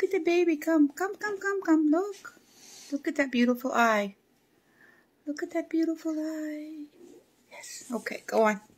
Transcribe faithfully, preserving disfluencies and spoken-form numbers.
Look at the baby. Come, come, come, come, come. Look. Look at that beautiful eye. Look at that beautiful eye. Yes. Okay, go on.